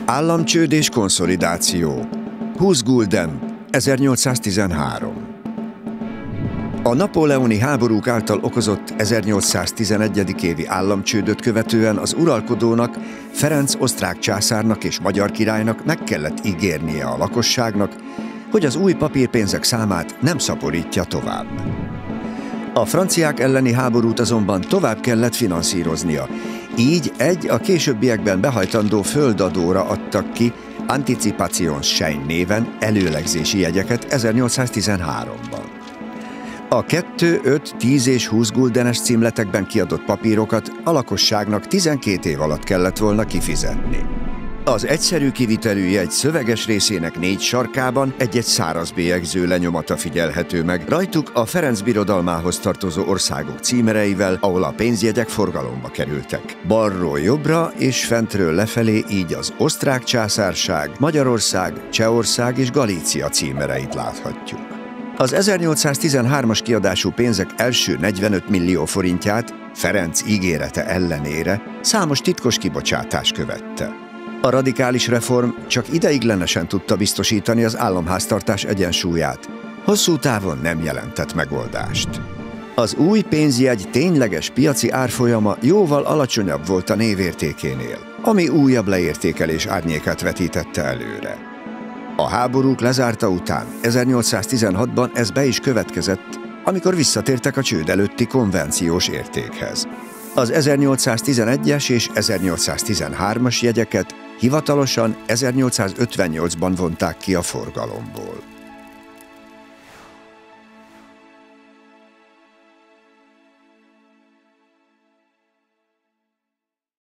Államcsőd és konszolidáció. 20 gulden, 1813. A napóleoni háborúk által okozott 1811. évi államcsődöt követően az uralkodónak, Ferenc osztrák császárnak és magyar királynak meg kellett ígérnie a lakosságnak, hogy az új papírpénzek számát nem szaporítja tovább. A franciák elleni háborút azonban tovább kellett finanszíroznia, így a későbbiekben behajtandó földadóra adtak ki Anticipationschein néven előlegzési jegyeket 1813-ban. A 2, 5, 10 és 20 guldenes címletekben kiadott papírokat a lakosságnak 12 év alatt kellett volna kifizetni. Az egyszerű kivitelű jegy szöveges részének 4 sarkában egy-egy száraz bélyegző lenyomata figyelhető meg, rajtuk a Ferenc birodalmához tartozó országok címereivel, ahol a pénzjegyek forgalomba kerültek. Balról jobbra és fentről lefelé így az Osztrák Császárság, Magyarország, Csehország és Galícia címereit láthatjuk. Az 1813-as kiadású pénzek első 45 millió forintját Ferenc ígérete ellenére számos titkos kibocsátás követte. A radikális reform csak ideiglenesen tudta biztosítani az államháztartás egyensúlyát, hosszú távon nem jelentett megoldást. Az új pénzjegy tényleges piaci árfolyama jóval alacsonyabb volt a névértékénél, ami újabb leértékelés árnyékát vetítette előre. A háborúk lezárta után 1816-ban ez be is következett, amikor visszatértek a csőd előtti konvenciós értékhez. Az 1811-es és 1813-as jegyeket hivatalosan 1858-ban vonták ki a forgalomból.